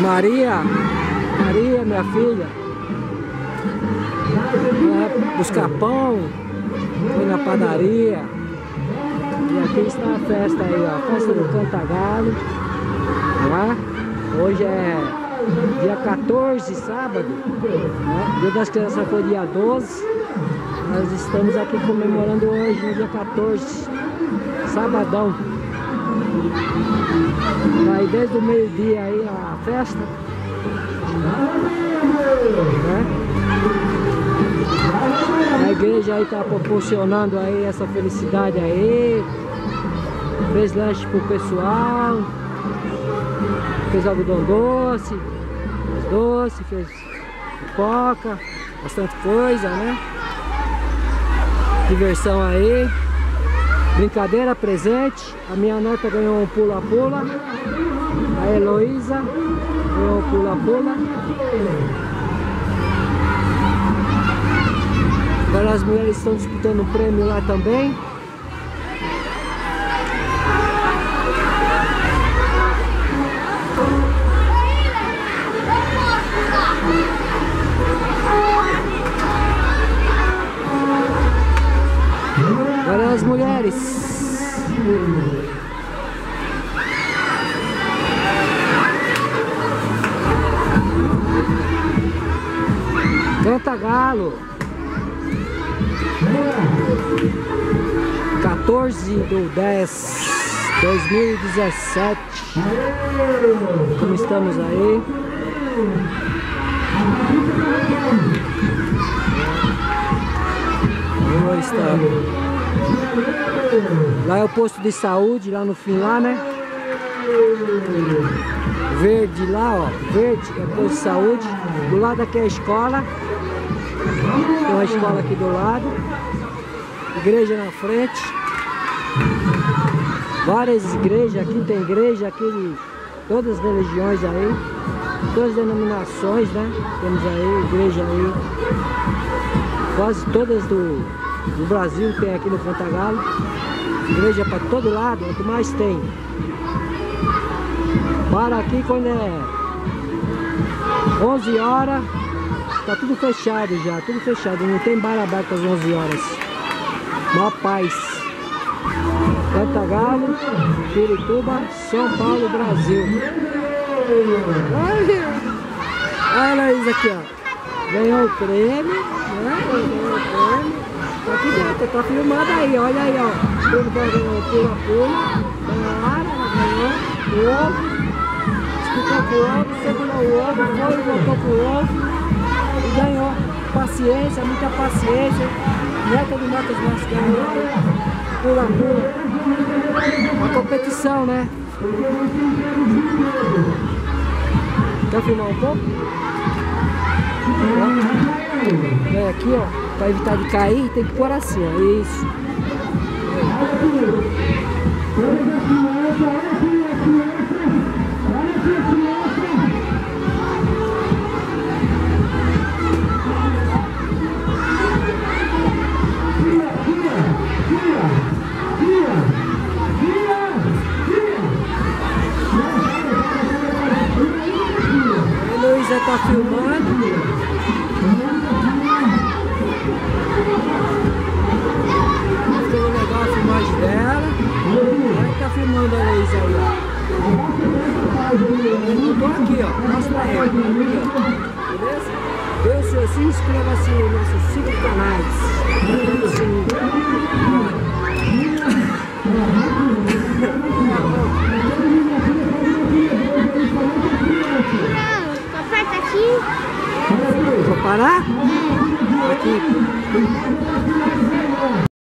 Maria, minha filha, vai buscar pão, foi na padaria. E aqui está a festa aí, ó, a festa do Cantagalo, né? Hoje é dia 14, sábado, né? Dia das Crianças foi dia 12. Nós estamos aqui comemorando hoje, no dia 14, sabadão. Vai desde o meio-dia aí a festa, né? A igreja aí tá proporcionando aí essa felicidade aí. Fez lanche pro pessoal, fez algodão doce, fez pipoca, bastante coisa, né? Diversão aí, brincadeira, presente. A minha neta ganhou um pula-pula, a Heloísa ganhou um pula-pula. Agora as mulheres estão disputando um prêmio lá também. Agora as mulheres. Cantagalo. 14/10/2017. Como estamos aí? Lá é o posto de saúde, lá no fim lá, né? Verde lá, ó. Verde é o posto de saúde. Do lado aqui é a escola. Tem uma escola aqui do lado. Igreja na frente. Várias igrejas. Aqui tem igreja aqui de todas as religiões aí. Todas as denominações, né? Temos aí, igreja aí. Quase todas do Brasil tem aqui no Cantagalo. Igreja para todo lado, é o que mais tem. Para aqui quando é 11 horas, tá tudo fechado já, tudo fechado. Não tem bar aberto às 11 horas. Mó paz. Cantagalo, Pirituba, São Paulo, Brasil. Olha isso aqui, ó. Ganhou o prêmio, né? Ganhou o prêmio. Tá aqui dentro, tá filmado aí, olha aí, ó. O prêmio ganhou o pula-pula, ganhou o ovo, explicou pro ovo, segurou o ovo, foi e voltou pro ovo e ganhou. Paciência, muita paciência. Neta do Marcos Mascaro, pula-pula. Uma competição, né? Quer filmar um pouco? Vem aqui, ó, para evitar de cair, tem que pôr assim, ó, isso. A Luísa tá filmando. Ficou legal a filmagem dela. Ela tá filmando a Luísa aí, ó. Eu tô aqui, ó. Mostra pra ela. Aqui, ó. Beleza? Dê o seu sim, inscreva-se nos nossos 5 canais. Papai tá aqui. Vou parar? Aqui.